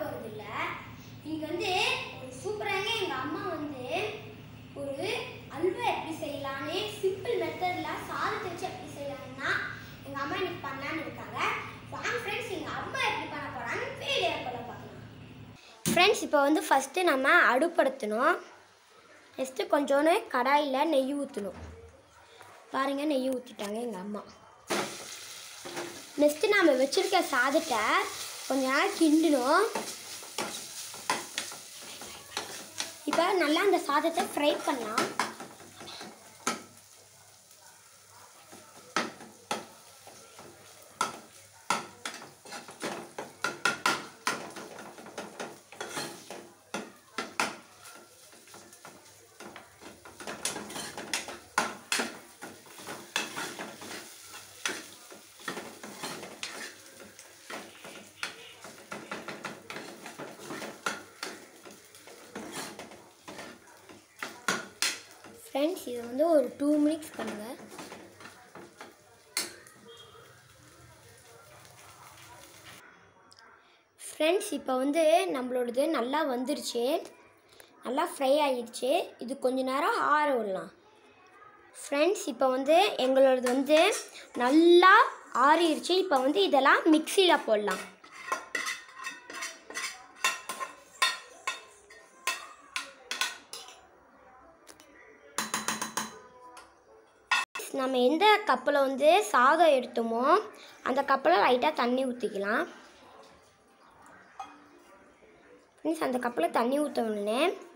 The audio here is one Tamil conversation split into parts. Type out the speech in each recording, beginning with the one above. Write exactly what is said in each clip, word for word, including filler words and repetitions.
போகிறது இல்லை. இங்கே வந்து ஒரு சூப்பராக எங்கள் அம்மா வந்து ஒரு அல்வா எப்படி செய்யலான்னு சிம்பிள் மெத்தடில் சாதத்தை வச்சு எப்படி செய்யலாம்னா எங்கள் அம்மா இன்னைக்கு பண்ணலான்னு இருக்காங்க. வாங்க ஃப்ரெண்ட்ஸ், எங்கள் அம்மா எப்படி பண்ண போகிறான்னு வீடியோக்குள்ள பார்க்கலாம். ஃப்ரெண்ட்ஸ், இப்போ வந்து ஃபஸ்ட்டு நம்ம அடுப்படுத்தணும். நெக்ஸ்ட்டு கொஞ்சோன்னு கடாயில் நெய் ஊற்றணும். பாருங்கள், நெய் ஊற்றிட்டாங்க எங்கள் அம்மா. நெக்ஸ்ட்டு நம்ம வச்சுருக்க சாதத்தை கொஞ்ச நேரம் கிண்டணும். இப்போ நல்லா அந்த சாதத்தை ஃப்ரை பண்ணலாம். ஃப்ரெண்ட்ஸ், இதை வந்து ஒரு டூ மினிட்ஸ் பண்ணுங்கள். ஃப்ரெண்ட்ஸ், இப்போ வந்து நம்மளோடது நல்லா வந்துருச்சு, நல்லா ஃப்ரை ஆகிடுச்சு. இது கொஞ்ச நேரம் ஆற விடலாம். ஃப்ரெண்ட்ஸ், இப்போ வந்து எங்களோடது வந்து நல்லா ஆறிடுச்சு. இப்போ வந்து இதெல்லாம் மிக்சியில் போடலாம். நம்ம எந்த கப்பில் வந்து சாதம் எடுத்தோமோ அந்த கப்பில் லைட்டாக தண்ணி ஊற்றிக்கலாம். மீன்ஸ் அந்த கப்பில் தண்ணி ஊற்ற உடனே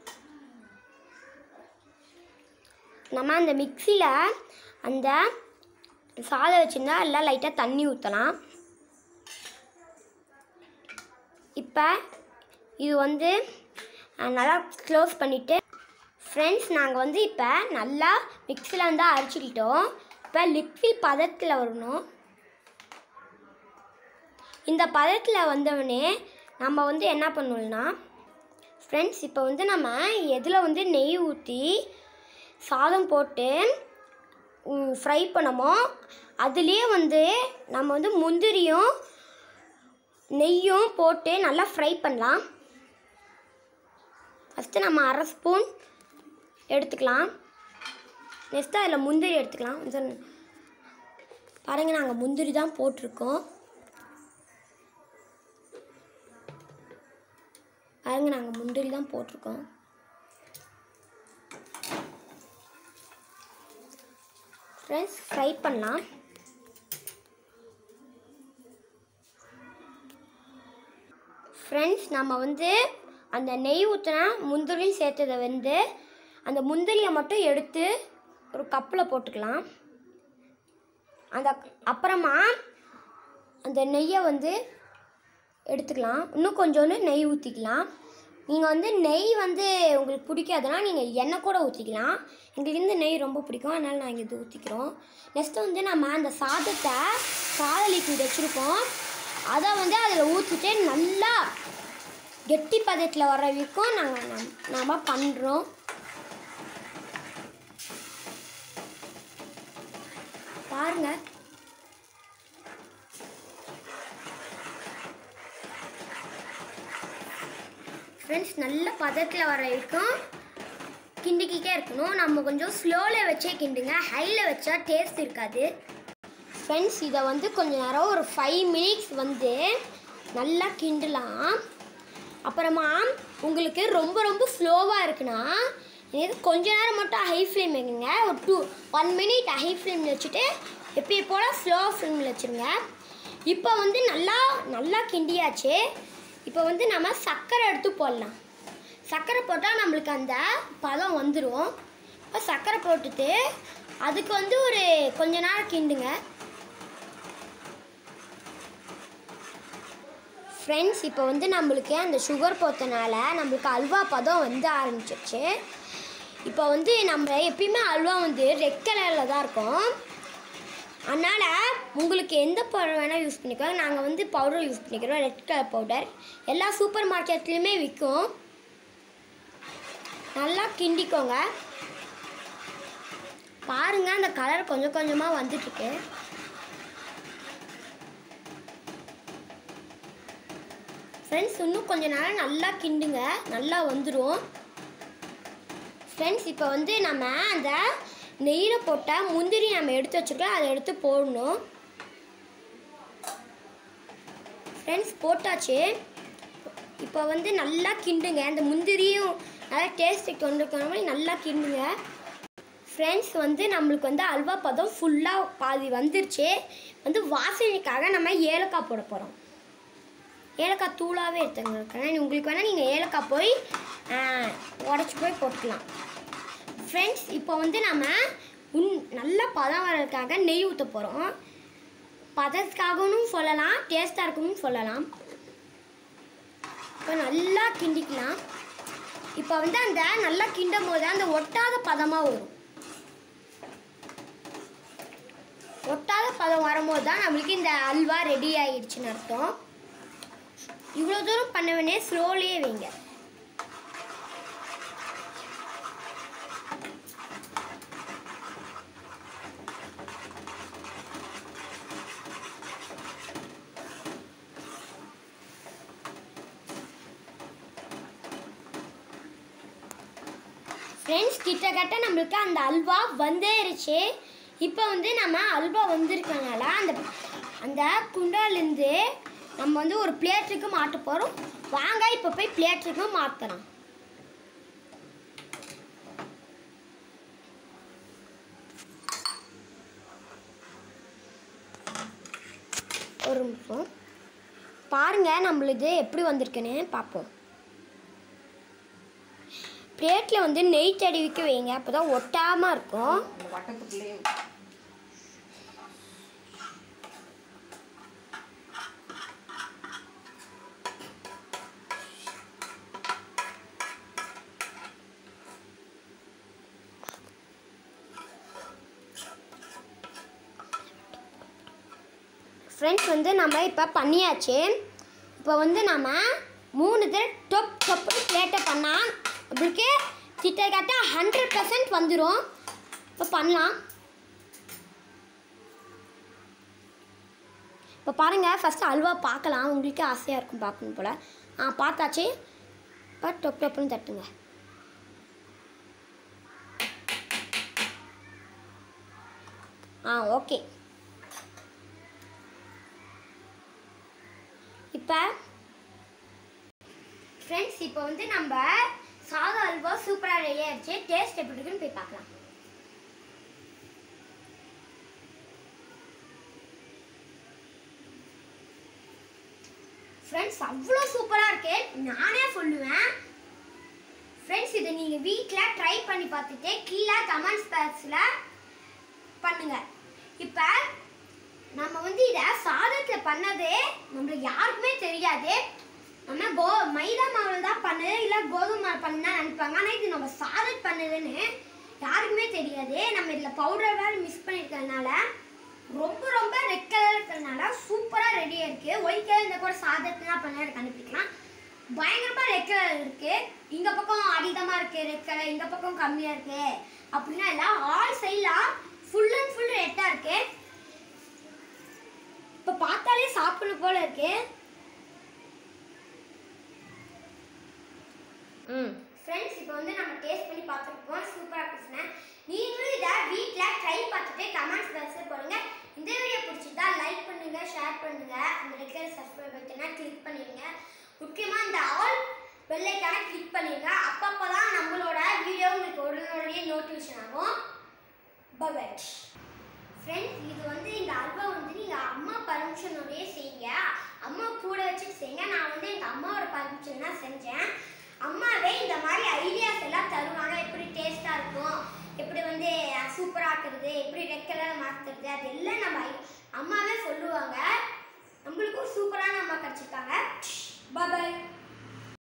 நம்ம அந்த மிக்சியில் அந்த சாதம் வச்சுருந்தா எல்லாம் லைட்டாக தண்ணி ஊற்றலாம். இப்போ இது வந்து நல்லா க்ளோஸ் பண்ணிவிட்டு ஃப்ரெண்ட்ஸ், நாங்கள் வந்து இப்போ நல்லா மிக்ஸியில் வந்து அரைச்சிக்கிட்டோம். இப்போ லிக்விட் பதத்தில் வரணும். இந்த பதத்தில் வந்தவொடனே நம்ம வந்து என்ன பண்ணணும்னா ஃப்ரெண்ட்ஸ், இப்போ வந்து நம்ம எதில் வந்து நெய் ஊற்றி சாதம் போட்டு ஃப்ரை பண்ணமோ அதுலேயே வந்து நம்ம வந்து முந்திரியும் நெய்யும் போட்டு நல்லா ஃப்ரை பண்ணலாம். ஃபஸ்ட்டு நம்ம அரை ஸ்பூன் எடுத்துக்கலாம். நெக்ஸ்ட்டு அதில் முந்திரி எடுத்துக்கலாம். பாருங்கள், நாங்கள் முந்திரி தான் போட்டிருக்கோம். பாருங்க, நாங்கள் முந்திரி தான் போட்டிருக்கோம். ஃப்ரெண்ட்ஸ், ஃப்ரை பண்ணலாம். ஃப்ரெண்ட்ஸ், நம்ம வந்து அந்த நெய் ஊற்றினா முந்திரியும் சேர்த்ததை வந்து அந்த முந்திரியை மட்டும் எடுத்து ஒரு கப்பில் போட்டுக்கலாம். அந்த அப்புறமா அந்த நெய்யை வந்து எடுத்துக்கலாம். இன்னும் கொஞ்சோண்டு நெய் ஊற்றிக்கலாம். நீங்கள் வந்து நெய் வந்து உங்களுக்கு பிடிக்காதுன்னா நீங்கள் எண்ணெய் கூட ஊற்றிக்கலாம். எங்களுக்கு இந்த நெய் ரொம்ப பிடிக்கும், அதனால் நாங்கள் இது ஊற்றிக்கிறோம். நெக்ஸ்ட்டு வந்து நம்ம அந்த சாதத்தை சாத லிக்விட் வச்சுருக்கோம், அதை வந்து அதில் ஊற்றிட்டு நல்லா கெட்டி பதத்தில் வர வரைக்கும் நாங்கள் நம் நம்ம பண்ணுறோம். பாருங்க, ஃப்ரெண்ட்ஸ், நல்ல பதத்தில் வர வரைக்கும் கிண்டிக்கிட்டே இருக்கணும். நம்ம கொஞ்சம் ஸ்லோவில் வச்சே கிண்டுங்க, ஹையில் வச்சா டேஸ்ட் இருக்காது. ஃப்ரெண்ட்ஸ், இதை வந்து கொஞ்சம் நேரம் ஒரு ஃபைவ் மினிட்ஸ் வந்து நல்லா கிண்டலாம். அப்புறமா உங்களுக்கு ரொம்ப ரொம்ப ஸ்லோவாக இருக்குன்னா இது கொஞ்ச நேரம் மட்டும் ஹை ஃப்ளேம் வைங்க. ஒரு டூ ஒன் மினிட் ஹை ஃப்ளேமில் வச்சுட்டு எப்போ போல் ஸ்லோ ஃப்ளேமில் வச்சுருங்க. இப்போ வந்து நல்லா நல்லா கிண்டியாச்சு. இப்போ வந்து நம்ம சர்க்கரை எடுத்து போடலாம். சர்க்கரை போட்டால் நம்மளுக்கு அந்த பதம் வந்துடும். இப்போ சர்க்கரை போட்டுட்டு அதுக்கு வந்து ஒரு கொஞ்ச நேரம் கிண்டுங்க. ஃப்ரெண்ட்ஸ், இப்போ வந்து நம்மளுக்கு அந்த சுகர் போத்தனால நம்மளுக்கு அல்வா பதம் வந்து ஆரம்பிச்சிருச்சு. இப்போ வந்து நம்ம எப்பயுமே அல்வா வந்து ரெட் கலரில் தான் இருக்கும். அதனால் உங்களுக்கு எந்த பவுடர் வேணால் யூஸ் பண்ணிக்கோங்க. நாங்கள் வந்து பவுடர் யூஸ் பண்ணிக்கிறோம், ரெட் கலர் பவுடர். எல்லா சூப்பர் மார்க்கெட்லேயுமே விற்கும். நல்லா கிண்டிக்கோங்க. பாருங்கள், அந்த கலர் கொஞ்சம் கொஞ்சமாக வந்துட்டுருக்கு. ஃப்ரெண்ட்ஸ் இன்னும் கொஞ்ச நேரம் நல்லா கிண்டுங்க, நல்லா வந்துடும். ஃப்ரெண்ட்ஸ் இப்போ வந்து நம்ம அந்த நெய்யில் போட்ட முந்திரி நம்ம எடுத்து வச்சுருக்கோம், அதை எடுத்து போடணும். ஃப்ரெண்ட்ஸ் போட்டாச்சு. இப்போ வந்து நல்லா கிண்டுங்க, அந்த முந்திரியும் நல்லா டேஸ்ட்டு கொண்டு இருக்கிற மாதிரி நல்லா கிண்டுங்க. ஃப்ரெண்ட்ஸ் வந்து நம்மளுக்கு வந்து அல்வா பதம் ஃபுல்லாக பாதி வந்துருச்சு. வந்து வாசனைக்காக நம்ம ஏலக்காய் போட போகிறோம். ஏலக்காய் தூளாகவே எடுத்துக்கிறேன். உங்களுக்கு வேணால் நீங்கள் ஏலக்காய் போய் உடச்சி போய் போட்டுக்கலாம். ஃப்ரெண்ட்ஸ் இப்போ வந்து நம்ம உன் நல்ல பதம் வர்றதுக்காக நெய் ஊற்ற போகிறோம். பதத்துக்காகவும் சொல்லலாம், டேஸ்ட்டாக இருக்கணும்னு சொல்லலாம். இப்போ நல்லா கிண்டிக்கலாம். இப்போ வந்து அந்த நல்லா கிண்டும் போது அந்த ஒட்டாத பதமாக வரும். ஒட்டாத பதம் வரும்போது தான் நம்மளுக்கு இந்த அல்வா ரெடி ஆகிடுச்சுன்னு அர்த்தம். இவ்வளோ தூரம் பண்ண வேண்டிய ஸ்லோலியே வைங்க. ஃப்ரெண்ட்ஸ் கிட்டத்தட்ட நம்மளுக்கு அந்த அல்வா வந்துருச்சு. இப்போ வந்து நம்ம அல்வா வந்திருக்கனால அந்த அந்த குண்டாலேருந்து நம்ம வந்து ஒரு பிளேட்டுக்கு மாட்ட போகிறோம். வாங்க இப்போ போய் பிளேட்டுக்கு மாற்றலாம். ஒரு நிமிஷம் பாருங்கள், நம்மளுது எப்படி வந்திருக்குன்னு பார்ப்போம். பிளேட்டில் வந்து நெய் தடவிக்க வைங்க, அப்போ தான் ஒட்டாமல் இருக்கும். ஃப்ரெண்ட்ஸ் வந்து நம்ம இப்போ பண்ணியாச்சு. இப்போ வந்து நம்ம மூணு தடவை டொப் டொப்பு பிளேட்டை பண்ணால் அப்படிக்கே கிட்டத்தட்ட ஹண்ட்ரட் பர்சன்ட் வந்துடும். இப்போ பண்ணலாம். இப்போ பாருங்கள், ஃபஸ்ட்டு அல்வா பார்க்கலாம். உங்களுக்கே ஆசையாக இருக்கும் பார்க்கணும் போல். ஆ பார்த்தாச்சு. இப்போ டொப் டொப்புன்னு தட்டுங்க. ஆ ஓகே. இப்போ ஃப்ரெண்ட்ஸ் இப்போ வந்து நம்ம சாதா அல்வா சூப்பராக ரெடி ஆகிடுச்சு. டேஸ்ட் எப்படி இருக்குன்னு போய் பார்க்கலாம். ஃப்ரெண்ட்ஸ் அவ்வளோ சூப்பராக இருக்கு, நானே சொல்லுவேன். ஃப்ரெண்ட்ஸ் இதை நீங்கள் வீட்டில் ட்ரை பண்ணி பார்த்துட்டு கீழே கமெண்ட்ஸ் பாக்ஸில் பண்ணுங்கள். இப்போ நம்ம வந்து இதை சாதத்தில் பண்ணதே நம்மளுக்கு யாருக்குமே தெரியாது. நம்ம கோ மைதா மாவில் தான் பண்ணுது, இல்லை கோதுமை மாவு பண்ணா நினைப்பாங்க. ஆனால் இது நம்ம சாதத் பண்ணுதுன்னு யாருக்குமே தெரியாது. நம்ம இதில் பவுடர் வேறு மிக்ஸ் பண்ணியிருக்கிறதுனால ரொம்ப ரொம்ப ரெட் கலர் இருக்கிறதுனால சூப்பராக ரெடியாக இருக்குது. ஒயிட் கலர் இந்த கூட சாதத்துலாம் பண்ண எனக்கு அனுப்பிக்கலாம். பயங்கரமாக ரெட் கலர் இருக்குது. இந்த பக்கம் அதிகமாக இருக்குது ரெட் கலர், இந்த பக்கம் கம்மியாக இருக்குது அப்படின்னா இல்லை. ஆல் சைடெலாம் ஃபுல் அண்ட் ஃபுல் ரெட்டாக இருக்குது. இப்போ பார்த்தாலே சாப்பிடணும் போல இருக்கு. ம் ஃப்ரெண்ட்ஸ் இப்போ வந்து நம்ம டேஸ்ட் பண்ணி பார்த்துருப்போம். சூப்பராக பேசுனேன். நீங்களும் இதை வீட்டில் ட்ரை பார்த்துட்டு கமெண்ட்ஸ் பாக்ஸில் போடுங்க. இந்த வீடியோ பிடிச்சிருந்தா லைக் பண்ணுங்க, ஷேர் பண்ணுங்க, அந்த ரெகுலர் சப்ஸ்கிரைப் பட்டனை கிளிக் பண்ணிடுங்க. முக்கியமாக இந்த ஆல் பெல் ஐகானை கிளிக் பண்ணிடுங்க. அப்பப்போ தான் நம்மளோட வீடியோ உங்களுக்கு உடனே நோட்டிஃபிகேஷன் ஆகும். பை. ஃப்ரெண்ட்ஸ் இது வந்து இந்த அல்வா வந்து நீங்கள் அம்மா பர்மிஷனோடய செய்யுங்க. அம்மா கூட வச்சுட்டு செய்யுங்க. நான் வந்து எங்கள் அம்மாவோட பர்மிஷன் தான் செஞ்சேன். அம்மாவே இந்த மாதிரி ஐடியாஸ் எல்லாம் தருவாங்க. எப்படி டேஸ்ட்டாக இருக்கும், எப்படி வந்து சூப்பராக ஆக்குறது, எப்படி ரெட் கலரை மாற்றுறது, அது எல்லாம் நம்ம அம்மாவே சொல்லுவாங்க. நம்மளுக்கும் சூப்பரான அம்மா கிடச்சிருக்காங்க. பாய்.